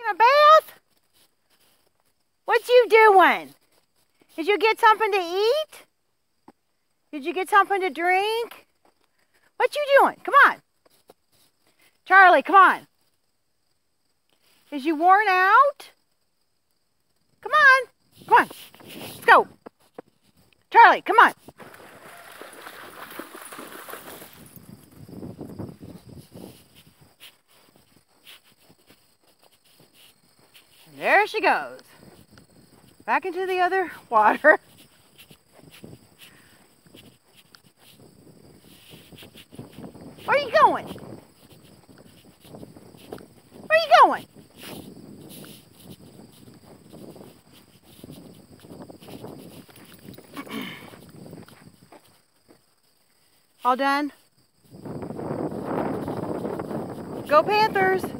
A bath? What you doing? Did you get something to eat? Did you get something to drink? What you doing? Come on. Charlie, come on. Is you worn out? Come on. Come on. Let's go. Charlie, come on. And there she goes. Back into the other water. Where are you going? Where are you going? All done? Go Panthers!